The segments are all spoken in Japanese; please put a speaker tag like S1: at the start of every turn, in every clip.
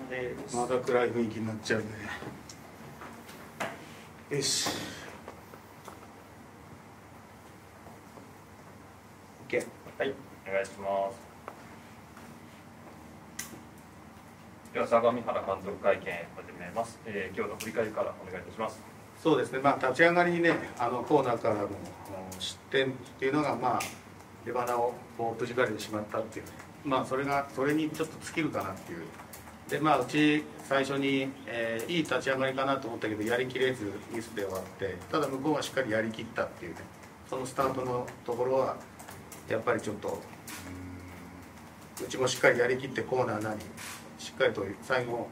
S1: で
S2: まだ暗い雰囲気になっちゃうね。よし。OK。
S1: はい、お願いします。では相模原監督会見始めます。今日の振り返りからお願いいたします。
S2: そうですね。立ち上がりにね、コーナーからの失点っていうのが出花をくじかれてしまったっていうね。それにちょっと尽きるかなっていう。でうち最初に、いい立ち上がりかなと思ったけどやりきれずミスで終わって、ただ向こうはしっかりやりきったっていうね、そのスタートのところはやっぱりちょっとうちもしっかりやりきってコーナーしっかりと最後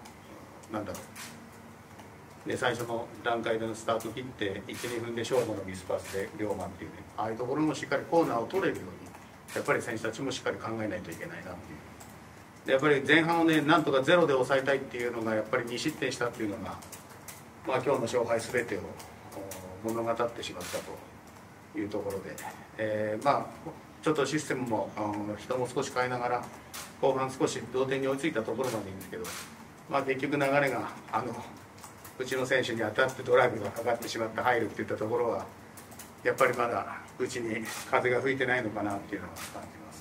S2: 最初の段階でのスタート切って12分で勝負のミスパスで龍馬っていうね、ああいうところもしっかりコーナーを取れるようにやっぱり選手たちもしっかり考えないといけないなっていう。やっぱり前半をねなんとかゼロで抑えたいっていうのがやっぱり2失点したっていうのが、今日の勝敗全てを物語ってしまったというところで、ちょっとシステムも人も少し変えながら後半少し同点に追いついたところまでいいんですけど、結局流れがうちの選手に当たってドライブがかかってしまって入るっていったところはやっぱりまだうちに風が吹いてないのかなっていうのは感じます。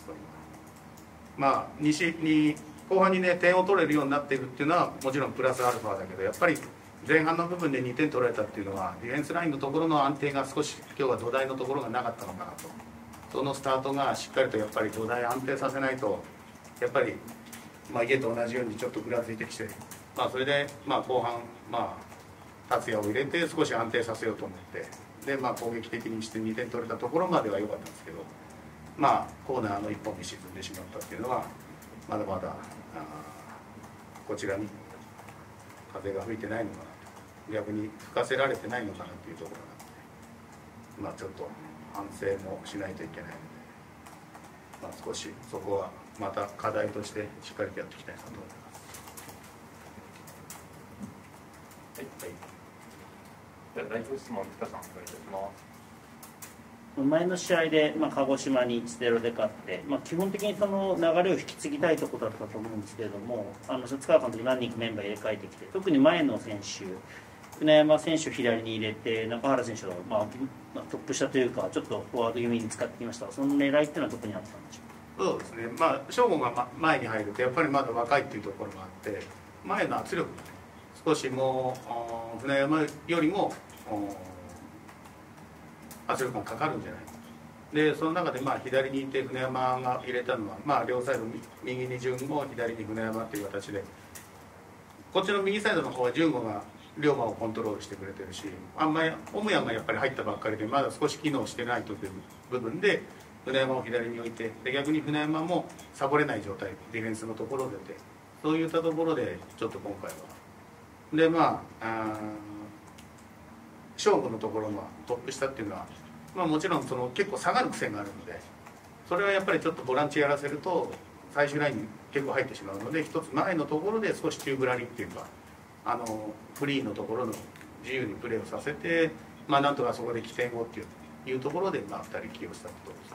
S2: 後半にね点を取れるようになっているっていうのはもちろんプラスアルファだけど、やっぱり前半の部分で2点取られたっていうのはディフェンスラインのところの安定が少し今日は土台のところがなかったのかなと。そのスタートがしっかりとやっぱり土台安定させないとやっぱり家と同じようにちょっとぐらついてきて、それで後半達也を入れて少し安定させようと思ってで攻撃的にして2点取れたところまでは良かったんですけど、コーナーの1本に沈んでしまったっていうのはまだまだこちらに風が吹いてないのかなと、逆に吹かせられてないのかなっていうところなので、ちょっと反省もしないといけないので、少しそこはまた課題としてしっかりとやっていきたいなと思います。
S1: はい、では代表質問、北さんお願いいたします。
S3: 前の試合で、鹿児島に 1-0 で勝って、基本的にその流れを引き継ぎたいところだったと思うんですけれども、塚川監督何人かメンバー入れ替えてきて、特に前の選手船山選手を左に入れて中原選手を、トップ下というかちょっとフォワード気味に使ってきました。その狙いっていうのはどこにあったんでしょうか。
S2: そうですね、翔吾が前に入るとやっぱりまだ若いっていうところがあって前の圧力がね少しもう船山よりも圧力がかかるんじゃないかで、その中で左にいて船山が入れたのは、両サイド右に順吾左に船山っていう形で、こっちの右サイドの方は順吾が龍馬をコントロールしてくれてるし、母屋がやっぱり入ったばっかりでまだ少し機能してないという部分で船山を左に置いて、で逆に船山もサボれない状態ディフェンスのところでそういったところでちょっと今回はで勝負のところのトップ下っていうのは、もちろん結構下がる癖があるので、それはやっぱりちょっとボランチやらせると最終ラインに結構入ってしまうので、一つ前のところで少し宙ぶらりっていうかフリーのところの自由にプレーをさせて、なんとかそこで起点をっていうところで2人起用したことです。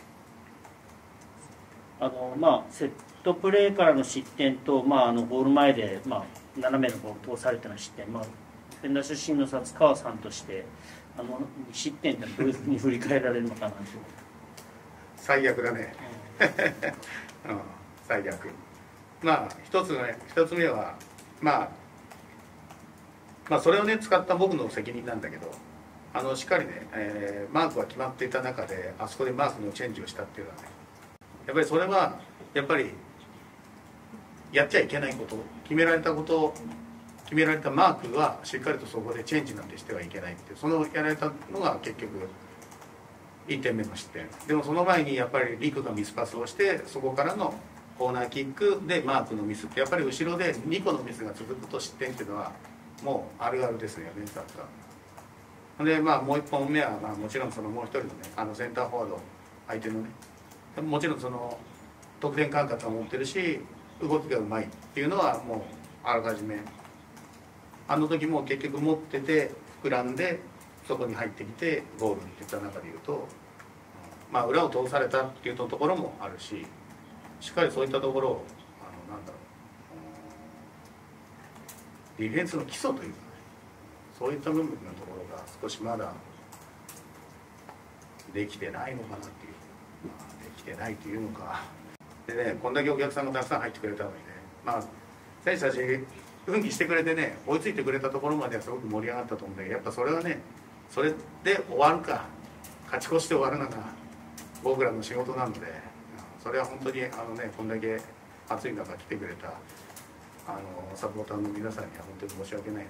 S3: セットプレーからの失点と、ゴール前で、斜めのボールを通されての失点、フェンダー出身の薩川さんとして失点ってどういうふうに振り返られるのかなと。
S2: 最悪だね、最悪。一つ目はそれをね使った僕の責任なんだけど、しっかりね、マークは決まっていた中であそこでマークのチェンジをしたっていうのはね、やっぱりそれはやっぱりやっちゃいけないこと、決められたマークはしっかりとそこでチェンジなんてしてはいけないっていう、そのやられたのが結局1点目の失点でも、その前にやっぱり陸がミスパスをしてそこからのコーナーキックでマークのミスって、やっぱり後ろで2個のミスが続くと失点っていうのはもうあるあるですよね、サッカーで。もう1本目はもちろんもう一人のねセンターフォワード相手のね、もちろん得点感覚を持ってるし動きがうまいっていうのはもうあらかじめ時も結局持ってて膨らんでそこに入ってきてゴールっていった中でいうと、裏を通されたっていうところもあるし、しっかりそういったところをディフェンスの基礎というか、ね、そういった部分のところが少しまだできてないのかなっていう、できてないというのかでね、こんだけお客さんがたくさん入ってくれたのにね、選手たち奮起してくれてね、追いついてくれたところまではすごく盛り上がったと思うんだけど、やっぱそれはね、それで終わるか勝ち越して終わるのが僕らの仕事なので、それは本当にこんだけ暑い中来てくれたサポーターの皆さんには本当に申し訳ないなと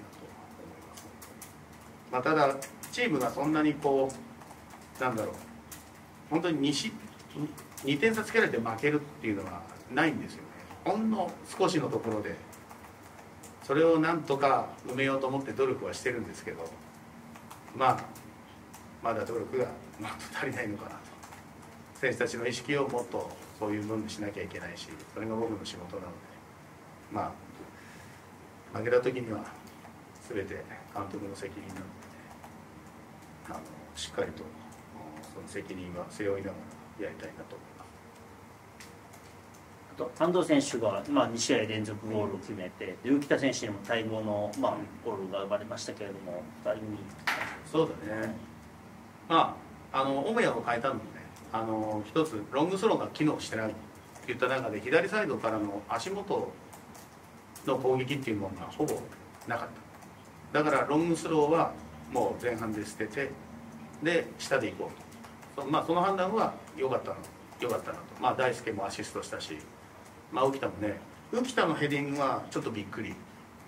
S2: 思います。ただチームがそんなにこう本当に2点差つけられて負けるっていうのはないんですよね。ほんの少しのところでそれをなんとか埋めようと思って努力はしてるんですけど、まだ努力が足りないのかなと。選手たちの意識をもっとそういうのにしなきゃいけないし、それが僕の仕事なので、負けた時には全て監督の責任なので、しっかりとその責任は背負いながらやりたいなと思います。
S3: あと安藤選手が、2試合連続ゴールを決めて、浮田選手にも待望の、ゴールが生まれましたけれども、
S2: そうだね、母屋を変えたのもね、一つロングスローが機能してないといった中で、左サイドからの足元の攻撃っていうものがほぼなかった。だからロングスローはもう前半で捨てて、で下で行こうと、その判断は良かったなと。大輔もアシストしたし、浮田もね、浮田のヘディングはちょっとびっくり、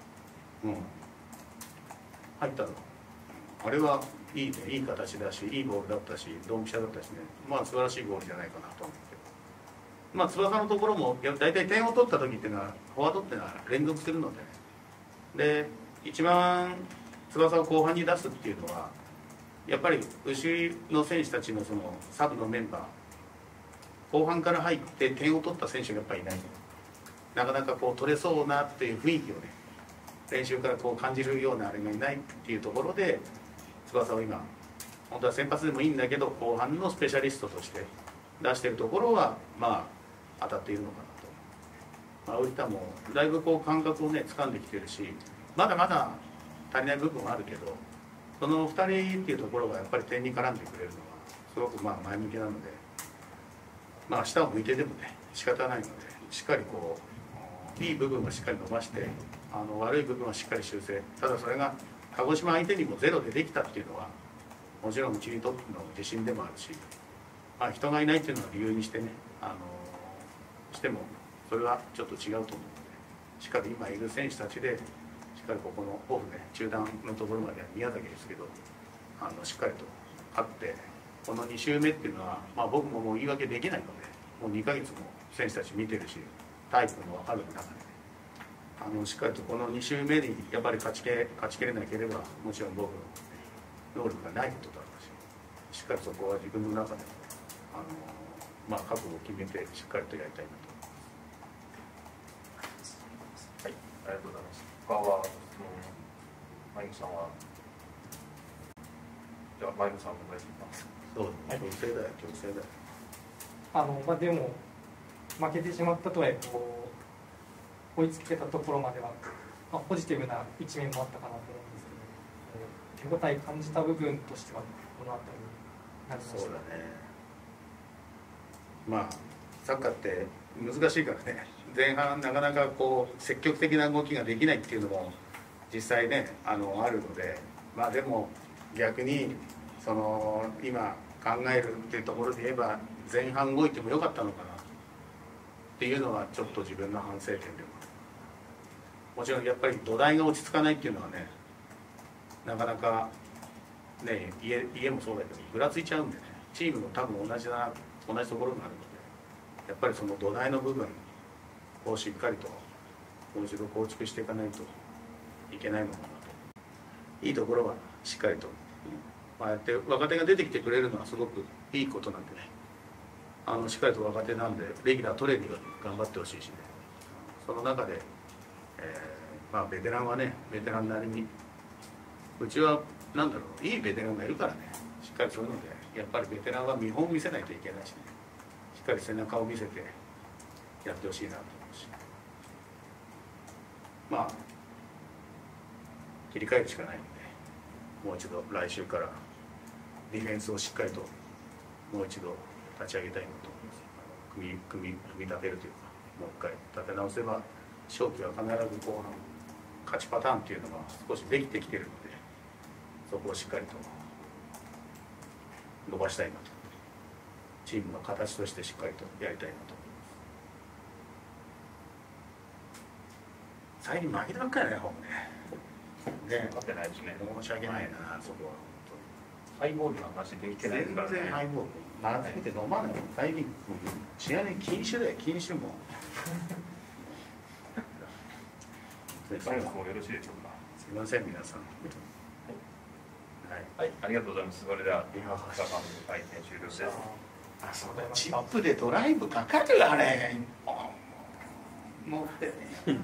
S2: 入ったの、あれはいいね、いい形だし、いいボールだったし、ドンピシャだったしね、素晴らしいゴールじゃないかなと思うけど、翼のところも大体点を取った時っていうのはフォワードっていうのは連続するので、で一番翼を後半に出すっていうのはやっぱり後ろの選手たちのそのサブのメンバー、後半から入って点を取った選手がやっぱりいない、なかなかこう取れそうなっていう雰囲気をね、練習からこう感じるようなあれがいないっていうところで、翼を今本当は先発でもいいんだけど後半のスペシャリストとして出してるところは当たっているのかなと。浮田もだいぶこう感覚をね掴んできてるし、まだまだ足りない部分はあるけど、その2人っていうところがやっぱり点に絡んでくれるのはすごく前向きなので、下を向いてでもね仕方ないので、しっかりこういい部分はしっかり伸ばして、悪い部分はしっかり修正。ただそれが鹿児島相手にもゼロでできたっていうのはもちろんうちにとっての自信でもあるし、人がいないっていうのを理由にしてね、してもそれはちょっと違うと思うので、しっかり今いる選手たちでしっかりここのオフね、中段のところまでは宮崎ですけど、しっかりと勝って、この2週目っていうのは、僕ももう言い訳できないので、もう2ヶ月も選手たち見てるしタイプも分かる中で、しっかりとこの2週目にやっぱり勝ちきれなければ、もちろん僕の能力がないことだろうし、しっかりそこは自分の中で覚悟を決めてしっかりとやりたいなと思います。
S1: はい、ありがとうございます。他は質問、マイムさんは。じゃあマイムさんお願いします。
S2: そうだね、強制だよ、強制だよ。
S4: でも負けてしまったとはいえ追いつけたところまでは、ポジティブな一面もあったかなと思うんですけど、手応え感じた部分としてはこの辺りになりました。
S2: そうだね、サッカーって難しいからね、前半なかなかこう積極的な動きができないっていうのも実際ねあるので、でも逆にその今考えるっていうところで言えば、前半動いてもよかったのかなっていうのはちょっと自分の反省点でも、もちろんやっぱり土台が落ち着かないっていうのはね、なかなかね、家もそうだけどぐらついちゃうんでね、チームも多分同じところがあるので、やっぱりその土台の部分をしっかりともう一度構築していかないといけないのかなと。いいところはしっかりと、やって若手が出てきてくれるのはすごくいいことなんでね、しっかりと若手なんでレギュラー取れるように頑張ってほしいしね、その中で、ベテランはねベテランなりに、うちはいいベテランがいるからね、しっかりそういうのでやっぱりベテランは見本を見せないといけないしね、しっかり背中を見せてやってほしいなと思うし、 切り替えるしかないので、もう一度来週からディフェンスをしっかりともう一度立ち上げたいなと思います。組み立てるというか、もう一回立て直せば勝機は必ず後半勝ちパターンっていうのが少しできてきてるので、そこをしっかりと伸ばしたいなと、チームの形としてしっかりとやりたいなと思います。最近負けてばっかりだね、ほんね。
S1: 勝ってないですね。
S2: 申し訳ないな、そこは。
S1: ハイボールの話できてないですからね。
S2: 全然ハイボール。まずめて飲まない。最近、試合に禁酒だよ、禁酒も。
S1: 最後もよろしいでしょうか。
S2: すみません、皆さん。
S1: はい、ありがとうございます。それでは、
S2: いや
S1: サバンの会見終了です。
S2: あ、そうだ、チップでドライブかかるあれ。持ってね。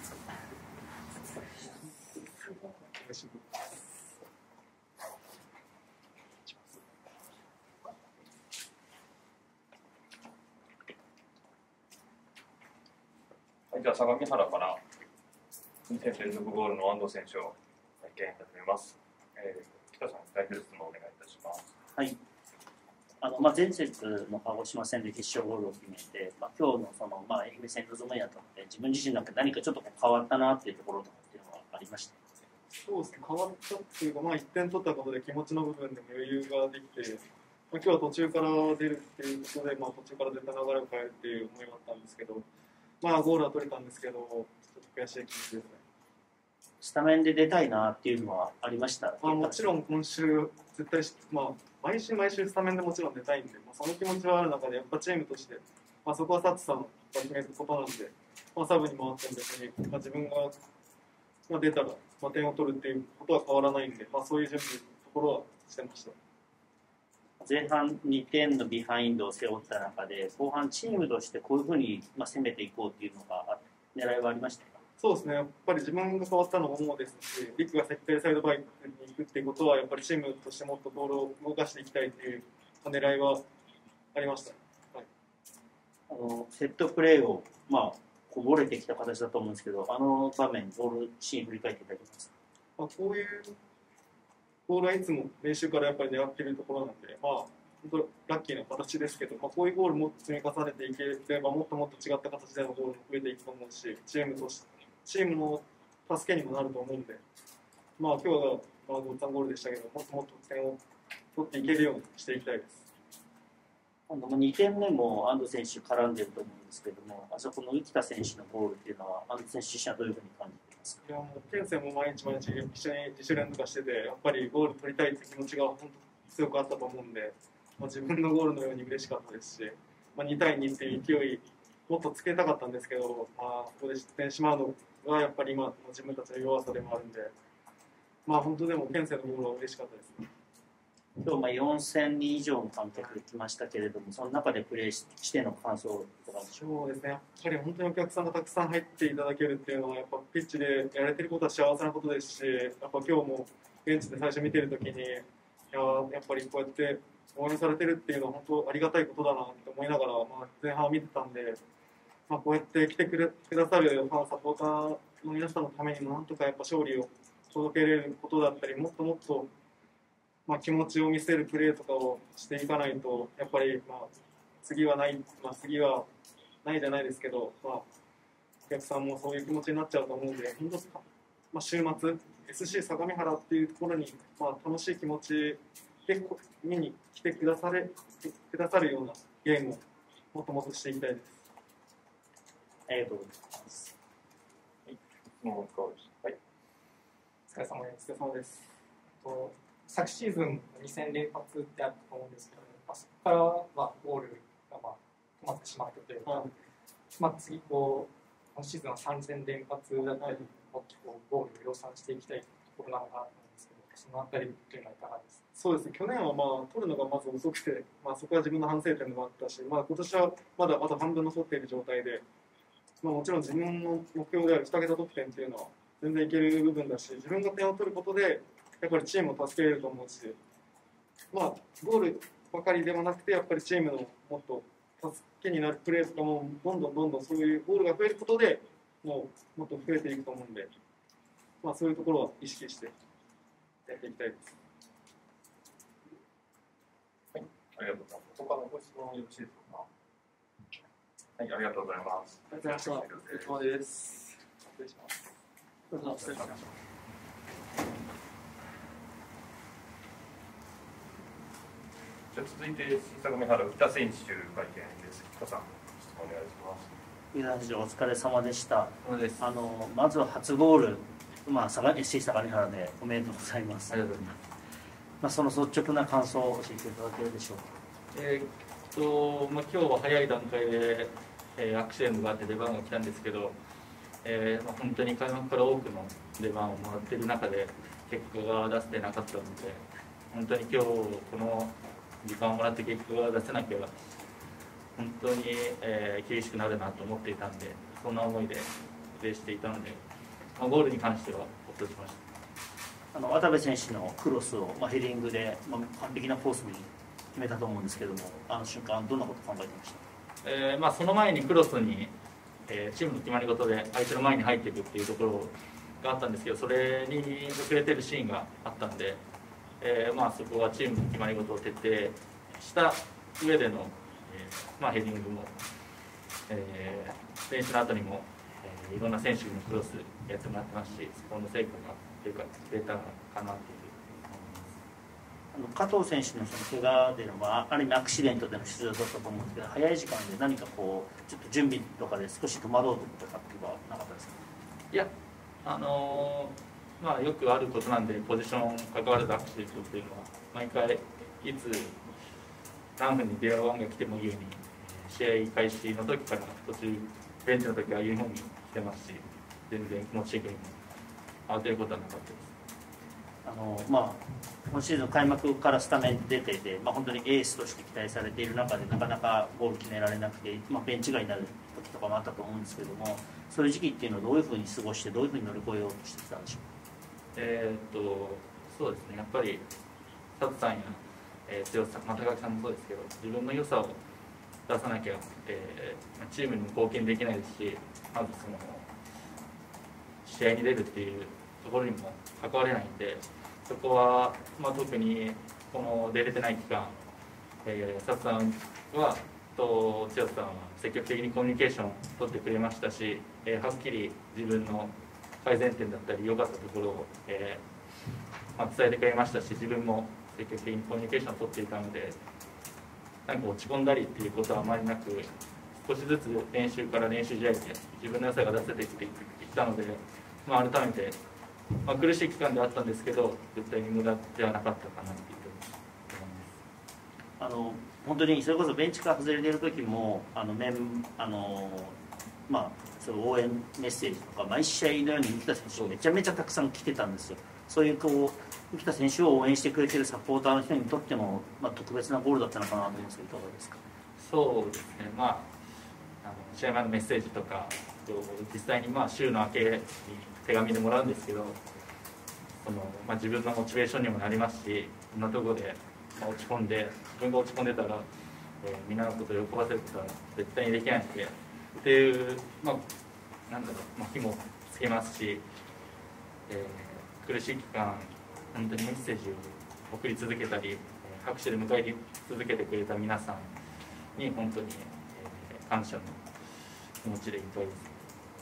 S1: はい、じゃあ相模原から2戦連続ゴールの安藤選手を会見始めます。北さん、代表質問をお願いいたします。
S3: はい。前節の鹿児島戦で決勝ゴールを決めて、今日の愛媛戦臨むにあたって自分自身なんか何かちょっと変わったなっていうところとかっていうのはありました？
S5: そうですね、変わったっていうか、1点取ったことで気持ちの部分でも余裕ができて、今日は途中から出るっていうことで、途中から出た流れを変えるっていう思いがあったんですけど、ゴールは取れたんですけど、ちょっと悔しい気持ちですね。
S3: スタメンで出たいなっていうのはありました？
S5: もちろん今週、絶対毎週スタメンでもちろん出たいんで、その気持ちはある中で、やっぱチームとして、そこはサッツさんが決めることなんで、サブに回っても別に、自分が出たら、点を取るっていうことは変わらないんで、そういう準備のところはしてました。
S3: 前半2点のビハインドを背負った中で、後半チームとしてこういうふうに攻めていこうっていうのが狙いはありましたか？
S5: そうですね、やっぱり自分が変わったのも思うですし、リックがセッサイドバイクに行くっていうことは、やっぱりチームとしてもっとボールを動かしていきたいっていう狙いはありました。はい、
S3: セットプレーを、こぼれてきた形だと思うんですけど、あの場面、ゴールシーン振り返っていただけますか？
S5: こういうボールはいつも練習からやっぱり狙っているところなんで、本当ラッキーな形ですけど、こういうゴールも積み重ねていければ、もっともっと違った形でのゴールも増えていくと思うし、チームの助けにもなると思うんで、今日はごっつぁんゴールでしたけど、もっともっと点を取っていけるようにしていきたいです。
S3: 2点目も安藤選手絡んでると思うんですけども、あそこの浮田選手のゴールっていうのは、安藤選手自身はどういうふうに感じていますか？
S5: いや、もう県政も毎日一緒に自主練とかしてて、やっぱりゴール取りたいって気持ちが本当強くあったと思うんで、自分のゴールのように嬉しかったですし、2対2っていう勢いもっとつけたかったんですけど、ここで失点しまうのがやっぱり今の自分たちの弱さでもあるんで、本当でも県政のゴールは嬉しかったですね。
S3: 今日4000人以上の観客で来ましたけれども、その中でプレーしての感想いかがでしょう？
S5: そうですね、やっぱり本当にお客さんがたくさん入っていただけるっていうのは、やっぱピッチでやれてることは幸せなことですし、やっぱ今日も現地で最初見てるときに、やっぱりこうやって応援されてるっていうのは本当ありがたいことだなと思いながら、前半を見てたんで、こうやって来てくださるファン、サポーターの皆さんのためにも、なんとかやっぱ勝利を届けれることだったり、もっともっと気持ちを見せるプレーとかをしていかないと、やっぱり次はない、次はないじゃないですけど、お客さんもそういう気持ちになっちゃうと思うんで、本当、週末、SC 相模原っていうところに、楽しい気持ちで見に来てくださるようなゲームをもっともっとしていきたいです。
S3: ありがとうございます。
S1: もう一回です。はい。
S4: お疲れ様です。
S5: お疲れ様です。
S4: 昨シーズン2戦連発ってあったと思うんですけど、そこからはゴールが止まってしまったというか、次今シーズンは3戦連発だったり、もっとゴールを量産していきたいところなのかなと思うんですけど、そのあたりというのはいかがですか？
S5: そうですね、去年は取るのがまず遅くて、そこは自分の反省点でもあったし、今年はまだ半分残っている状態で、もちろん自分の目標である2桁得点っていうのは全然いける部分だし、自分が点を取ることでやっぱりチームを助けれると思うし、ゴールばかりではなくて、やっぱりチームのもっと助けになるプレーとかもどんどんそういうゴールが増えることでもっと増えていくと思うんで、 そういうところを意識してやっていきたいです。
S1: はい、ありがとうございます。他のご質問よろしいでしょうか。はい、ありがとうございます。
S5: ありがとうございました。お疲れ様です。失礼します。どうぞ失礼します。
S1: じゃあ続いて新作目原浮田選手会見です。浮田さん、お願いします。
S3: 浮田選手お疲れ様でした。まずは初ゴール、SC 相模原でおめでとうございます。
S6: ありがとうございます。
S3: その率直な感想を教えていただけるでしょうか。
S6: 今日は早い段階で、アクシデントがあって出番が来たんですけど、本当に開幕から多くの出番をもらっている中で結果が出せてなかったので、本当に今日この時間をもらって結果が出せなければ本当に、厳しくなるなと思っていたんで、そんな思いでプレーしていたので、ゴールに関してはほっとしました。
S3: 渡部選手のクロスを、ヘディングで、完璧なコースに決めたと思うんですけども、あの瞬間どんなことを考えてました？
S6: その前にクロスに、チームの決まり事で相手の前に入っていくっていうところがあったんですけど、それに遅れてるシーンがあったんで、そこはチームの決まり事を徹底した上での、ヘディングも、練習の後にも、いろんな選手にクロスやってもらってますし、そこの成果が出たかなという。
S3: 加藤選手のその怪我での、ある意味アクシデントでの出場だったと思うんですけど、早い時間で何かこうちょっと準備とかで少し戸惑うとかっていうのはなかったですか？
S6: いや、よくあることなんで、ポジション関わらずアクシデントっていうのは毎回いつ何分に電話番が来てもいいように、試合開始の時から途中ベンチの時はユニフォーム着てますし、全然気持ち的にも慌てることはなかったです。
S3: 今シーズン開幕からスタメン出てて、本当にエースとして期待されている中でなかなかゴール決められなくて、ベンチ外になる時とかもあったと思うんですけども、そういう時期っていうのはどういうふうに過ごしてどういうふうに乗り越えようとしてきたんでしょう？
S6: そうですね、やっぱり佐藤さんや、強さ、高木さんもそうですけど、自分の良さを出さなきゃ、チームにも貢献できないですし、まずその試合に出るっていうところにも関われないんで、そこは、特にこの出れてない期間、佐藤さんはと剛さんは積極的にコミュニケーションを取ってくれましたし、はっきり自分の改善点だったり良かったところを、伝えてくれましたし、自分も積極的にコミュニケーションを取っていたので、なんか落ち込んだりっていうことはあまりなく、少しずつ練習から練習試合で自分の良さが出せてきていったので、改めて、苦しい期間ではあったんですけど、絶対に無駄ではなかったかなというふうに思います。
S3: 本当にそれこそベンチから外れている時もその応援メッセージとか毎試合のように浮田選手めちゃめちゃたくさん来てたんですよ。そういう浮田選手を応援してくれてるサポーターの人にとっても、特別なゴールだったのかなと思うんですけど、いかがですか？
S6: そうですね、試合前のメッセージとか、実際に週の明けに手紙でもらうんですけど、自分のモチベーションにもなりますし、こんなところで落ち込んで、自分が落ち込んでたら、みんなのことを喜ばせることは絶対にできないので、っていう、火もつけますし、苦しい期間、本当にメッセージを送り続けたり、拍手で迎え続けてくれた皆さんに本当に、感謝の気持ちでいっぱいです。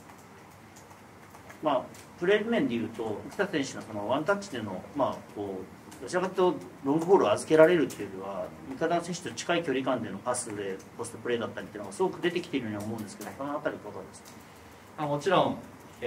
S3: プレー面でいうと浮田選手のそのワンタッチでのどちらかというとロングボールを預けられるというよりは味方の選手と近い距離感でのパスでポストプレーだったりっていうのがすごく出てきているように思うんですけど、そのあたりいかがですか？
S6: もちろん、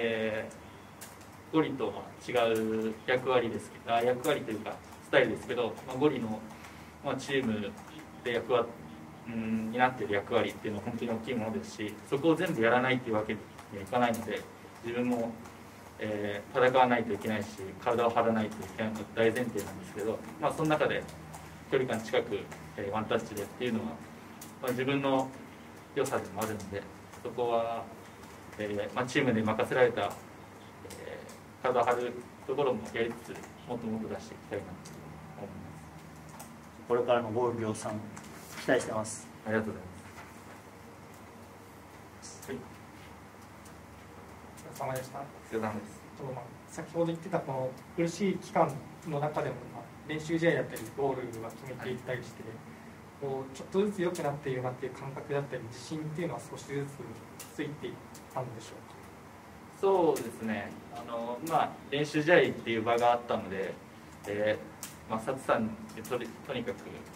S6: ゴリとは違う役割というかスタイルですけど、ゴリの、チームで担っている役割っていうのは本当に大きいものですし、そこを全部やらないっていうわけにはいかないので、自分も、戦わないといけないし、体を張らないといけないのが大前提なんですけど、その中で距離感近く、ワンタッチでっていうのは、自分の良さでもあるので、そこは、チームで任せられた、体を張るところもやりつつ、もっともっと出していきたいなと思います。
S3: これからのゴール量産期待してます。
S6: ありがとうございます。
S1: は
S4: 疲れ様でした。
S6: お疲れ様です。
S4: 先ほど言ってたこの苦しい期間の中でも、練習試合だったりゴールは決めていったりして、こうちょっとずつ良くなっているなっていう感覚だったり自信っていうのは少しずつついていったんでしょうか。
S6: そうですね、練習試合っていう場があったので、サツさんにとにかく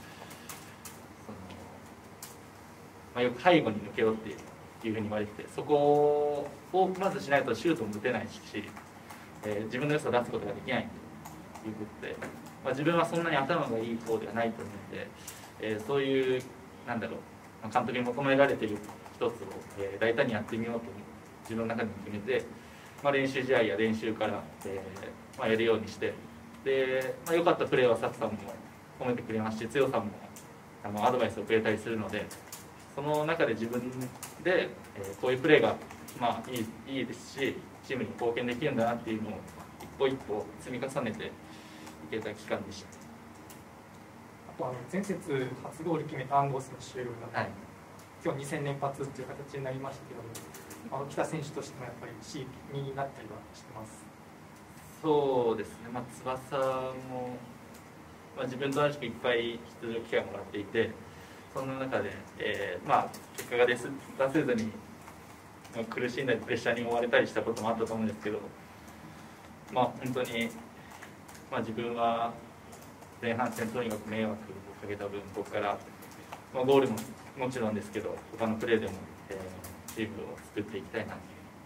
S6: よく背後に抜けろっていうふうに言われてて、そこをまずしないとシュートも打てないし、自分の良さを出すことができないということで、自分はそんなに頭がいい方ではないと思うので、そういう監督に求められている一つを、大胆にやってみようと自分の中で決めて、練習試合や練習から、やるようにして、良かったプレーはサツさんも褒めてくれますし、強さもアドバイスをくれたりするので、その中で自分で、こういうプレーがいいですし、チームに貢献できるんだなっていうのを一歩一歩積み重ねていけた期間でした。
S4: あと前節初ゴール決めた安藤選手が、今日2戦連発っていう形になりましたけど、北選手としてもやっぱり刺激になったりはしてます。
S6: そうですね、翼も、自分と同じくいっぱい出場機会をもらっていて、その中で、結果が出せずに苦しんだりプレッシャーに追われたりしたこともあったと思うんですけど、本当に、自分は前半戦とにかく迷惑をかけた分、ここから、ゴールももちろんですけど、他のプレーでも、チームを作っていきたいなと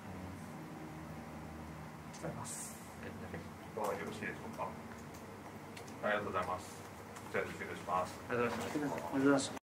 S4: 思います。
S1: よろしいでしょうか。ありがとうございます。じゃあ、失礼します。
S6: ありがとうございました。
S3: ありがとうございました。